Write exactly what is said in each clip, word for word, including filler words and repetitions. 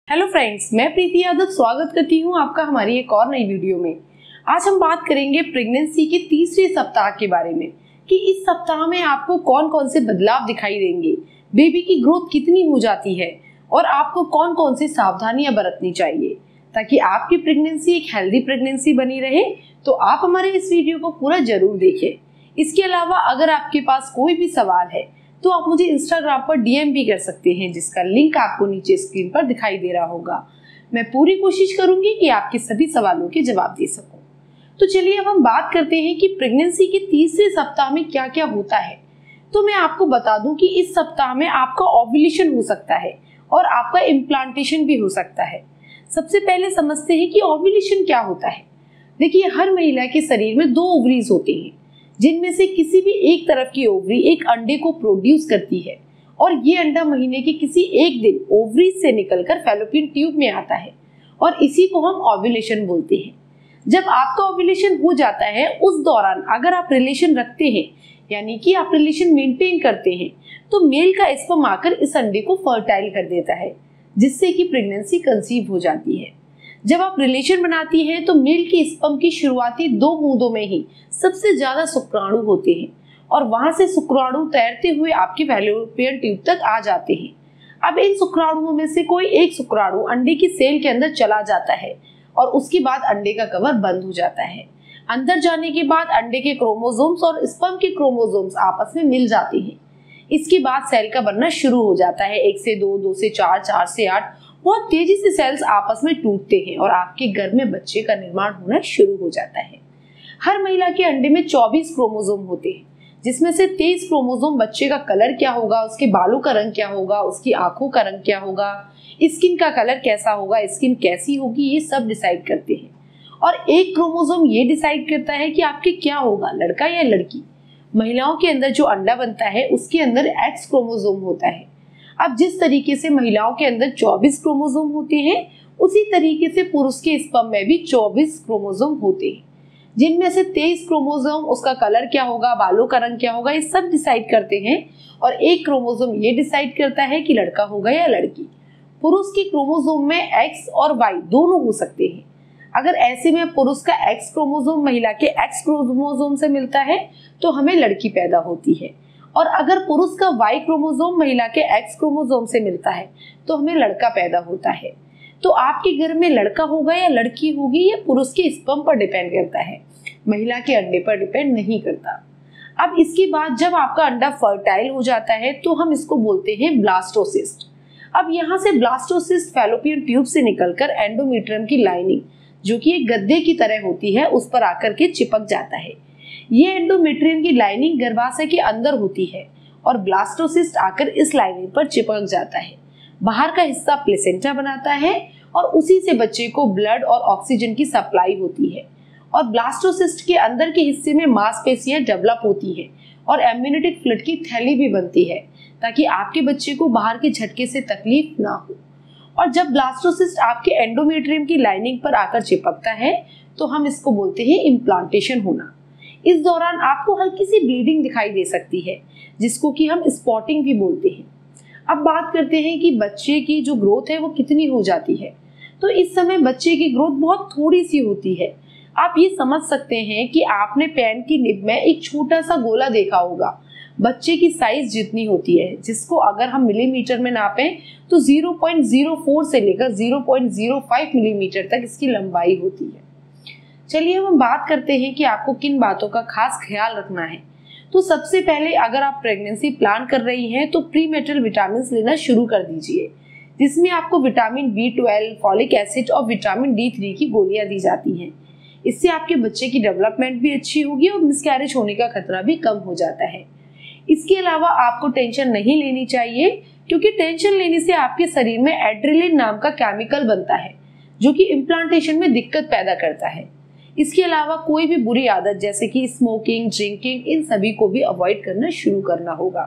Hello friends, मैं प्रीति यादव स्वागत करती हूँ आपका हमारी एक और नई वीडियो में। आज हम बात करेंगे प्रेगनेंसी के तीसरे सप्ताह के बारे में कि इस सप्ताह में आपको कौन कौन से बदलाव दिखाई देंगे, बेबी की ग्रोथ कितनी हो जाती है और आपको कौन कौन सी सावधानियां बरतनी चाहिए ताकि आपकी प्रेगनेंसी एक हेल्दी प्रेगनेंसी बनी रहे। तो आप हमारे इस वीडियो को पूरा जरूर देखें। इसके अलावा अगर आपके पास कोई भी सवाल है तो आप मुझे इंस्टाग्राम पर डीएम भी कर सकते हैं, जिसका लिंक आपको नीचे स्क्रीन पर दिखाई दे रहा होगा। मैं पूरी कोशिश करूंगी कि आपके सभी सवालों के जवाब दे सकूं। तो चलिए अब हम बात करते हैं कि प्रेगनेंसी के तीसरे सप्ताह में क्या क्या होता है। तो मैं आपको बता दूं कि इस सप्ताह में आपका ओव्यूलेशन हो सकता है और आपका इम्प्लांटेशन भी हो सकता है। सबसे पहले समझते हैं कि ओव्यूलेशन क्या होता है। देखिए, हर महिला के शरीर में दो ओवरीज होते हैं, जिनमें से किसी भी एक तरफ की ओवरी एक अंडे को प्रोड्यूस करती है और ये अंडा महीने के किसी एक दिन ओवरी से निकलकर फैलोपियन ट्यूब में आता है और इसी को हम ओव्यूलेशन बोलते हैं। जब आपका ओव्यूलेशन हो जाता है, उस दौरान अगर आप रिलेशन रखते हैं, यानी कि आप रिलेशन मेंटेन करते हैं, तो मेल का स्पर्म आकर इस अंडे को फर्टाइल कर देता है, जिससे कि प्रेगनेंसी कंसीव हो जाती है। जब आप रिलेशन बनाती हैं तो मेल के स्पर्म की शुरुआती दो बूंदों में ही सबसे ज्यादा शुक्राणु होते हैं और वहां से शुक्राणु तैरते हुए आपके फैलोपियन ट्यूब तक आ जाते हैं। अब इन शुक्राणुओं में से कोई एक शुक्राणु अंडे की सेल के अंदर चला जाता है और उसके बाद अंडे का कवर बंद हो जाता है। अंदर जाने के बाद अंडे के क्रोमोसोम्स और स्पर्म के क्रोमोसोम्स आपस में मिल जाते हैं। इसके बाद सेल का बनना शुरू हो जाता है। एक से दो, दो से चार, चार से आठ, बहुत तेजी से सेल्स आपस में टूटते हैं और आपके गर्भ में बच्चे का निर्माण होना शुरू हो जाता है। हर महिला के अंडे में चौबीस क्रोमोसोम होते हैं, जिसमें से तेईस क्रोमोसोम बच्चे का कलर क्या होगा, उसके बालों का रंग क्या होगा, उसकी आंखों का रंग क्या होगा, स्किन का कलर कैसा होगा, स्किन कैसी होगी, ये सब डिसाइड करते हैं। और एक क्रोमोसोम ये डिसाइड करता है कि आपके क्या होगा, लड़का या लड़की। महिलाओं के अंदर जो अंडा बनता है उसके अंदर एक्स क्रोमोसोम होता है। अब जिस तरीके से महिलाओं के अंदर चौबीस क्रोमोसोम होते हैं, उसी तरीके से पुरुष के स्पर्म में भी चौबीस क्रोमोसोम होते हैं, जिनमें से तेईस क्रोमोसोम उसका कलर क्या होगा, बालों का रंग क्या होगा, ये सब डिसाइड करते हैं और एक क्रोमोसोम ये डिसाइड करता है कि लड़का होगा या लड़की। पुरुष के क्रोमोसोम में एक्स और वाई दोनों हो सकते हैं। अगर ऐसे में पुरुष का एक्स क्रोमोसोम महिला के एक्स क्रोमोसोम से मिलता है तो हमें लड़की पैदा होती है, और अगर पुरुष का वाई क्रोमोसोम महिला के एक्स क्रोमोसोम से मिलता है तो हमें लड़का पैदा होता है। तो आपके घर में लड़का होगा या लड़की होगी, ये पुरुष के स्पर्म पर डिपेंड करता है, महिला के अंडे पर डिपेंड नहीं करता। अब इसके बाद जब आपका अंडा फर्टाइल हो जाता है तो हम इसको बोलते हैं ब्लास्टोसिस्ट। अब यहाँ से ब्लास्टोसिस्ट फैलोपियन ट्यूब से निकलकर एंडोमेट्रियम की लाइनिंग, जो कि एक गद्दे की तरह होती है, उस पर आकर के चिपक जाता है। ये एंडोमेट्रियम की लाइनिंग गर्भाशय के अंदर होती है और ब्लास्टोसिस्ट आकर इस लाइनिंग पर चिपक जाता है। बाहर का हिस्सा प्लेसेंटा बनाता है और उसी से बच्चे को ब्लड और ऑक्सीजन की सप्लाई होती है। और ब्लास्टोसिस्ट के अंदर के हिस्से में मांसपेशियां डेवलप होती है और एम्नियोटिक फ्लूइड की थैली भी बनती है, ताकि आपके बच्चे को बाहर के झटके से तकलीफ ना हो। और जब ब्लास्टोसिस्ट आपके एंडोमेट्रियम की लाइनिंग पर आकर चिपकता है तो हम इसको बोलते हैं इम्प्लांटेशन होना। इस दौरान आपको हल्की सी ब्लीडिंग दिखाई दे सकती है, जिसको कि हम स्पॉटिंग भी बोलते हैं। अब बात करते हैं कि बच्चे की जो ग्रोथ है वो कितनी हो जाती है। तो इस समय बच्चे की ग्रोथ बहुत थोड़ी सी होती है। आप ये समझ सकते हैं कि आपने पेन की निब में एक छोटा सा गोला देखा होगा, बच्चे की साइज जितनी होती है, जिसको अगर हम मिलीमीटर में नापें तो ज़ीरो पॉइंट ज़ीरो फोर से लेकर zero point zero five millimetre तक इसकी लंबाई होती है। चलिए अब हम बात करते हैं कि आपको किन बातों का खास ख्याल रखना है। तो सबसे पहले अगर आप प्रेगनेंसी प्लान कर रही हैं तो प्रीमेटल विटामिन लेना शुरू कर दीजिए, जिसमें आपको vitamin B twelve, folic acid और विटामिन डी थ्री की गोलियां दी जाती हैं। इससे आपके बच्चे की डेवलपमेंट भी अच्छी होगी और मिसकैरेज होने का खतरा भी कम हो जाता है। इसके अलावा आपको टेंशन नहीं लेनी चाहिए, क्योंकि टेंशन लेने से आपके शरीर में एड्रेनलिन नाम का केमिकल बनता है, जो कि इम्प्लांटेशन में दिक्कत पैदा करता है। इसके अलावा कोई भी बुरी आदत जैसे कि स्मोकिंग, ड्रिंकिंग, इन सभी को भी अवॉइड करना शुरू करना होगा।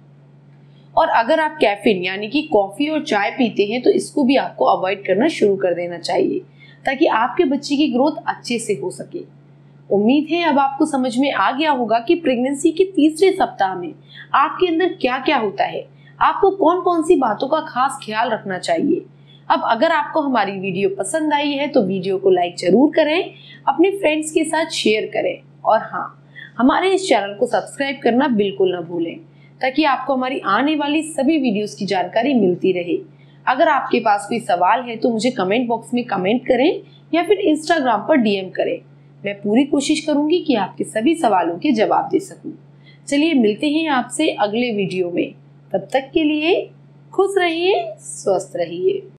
और अगर आप कैफीन यानी कि कॉफी और चाय पीते हैं तो इसको भी आपको अवॉइड करना शुरू कर देना चाहिए, ताकि आपके बच्चे की ग्रोथ अच्छे से हो सके। उम्मीद है अब आपको समझ में आ गया होगा कि प्रेगनेंसी के तीसरे सप्ताह में आपके अंदर क्या क्या होता है, आपको कौन कौन सी बातों का खास ख्याल रखना चाहिए। अब अगर आपको हमारी वीडियो पसंद आई है तो वीडियो को लाइक जरूर करें, अपने फ्रेंड्स के साथ शेयर करें और हाँ, हमारे इस चैनल को सब्सक्राइब करना बिल्कुल ना भूलें ताकि आपको हमारी आने वाली सभी वीडियोस की जानकारी मिलती रहे। अगर आपके पास कोई सवाल है तो मुझे कमेंट बॉक्स में कमेंट करें या फिर इंस्टाग्राम पर डीएम करें। मैं पूरी कोशिश करूंगी कि आपके सभी सवालों के जवाब दे सकूं। चलिए मिलते हैं आपसे अगले वीडियो में। तब तक के लिए खुश रहिए, स्वस्थ रहिए।